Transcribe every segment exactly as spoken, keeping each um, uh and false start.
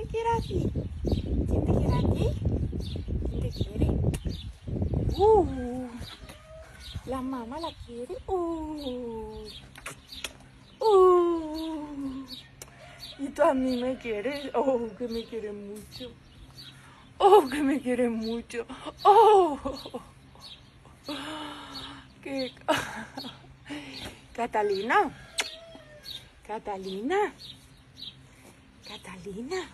quiere así? ¿Quién te quiere aquí? ¿Quién te quiere? Uh, la mamá la quiere. Uh, uh. Y tú a mí me quieres. Oh, que me quieres mucho. Oh, que me quieres mucho. Oh, que Catalina. Catalina. Catalina.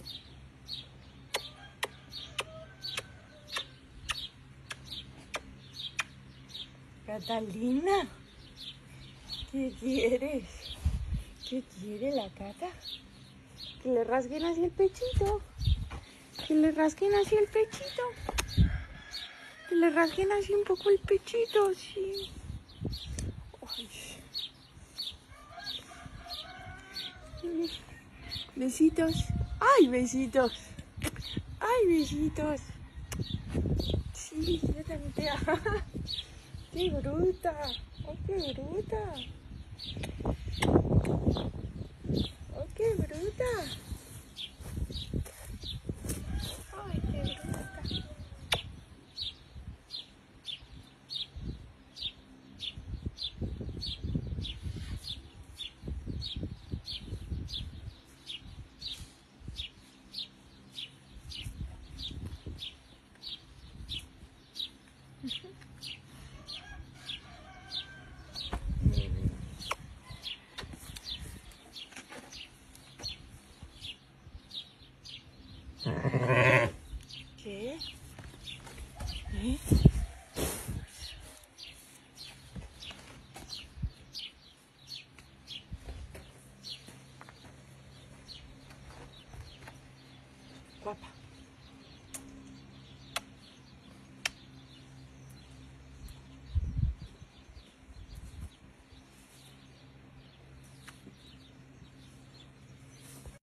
Catalina. ¿Qué quieres? ¿Qué quiere la Cata? Que le rasguen así el pechito. Que le rasguen así el pechito. Que le rasguen así un poco el pechito, sí. Ay. Besitos. Ay, besitos. Ay, besitos. Sí, yo también te amo. ¡Qué bruta! ¡Oh, qué bruta! ¡Oh, qué bruta! ¡Ay, qué bruta! ¿Qué? ¿Eh? Guapa.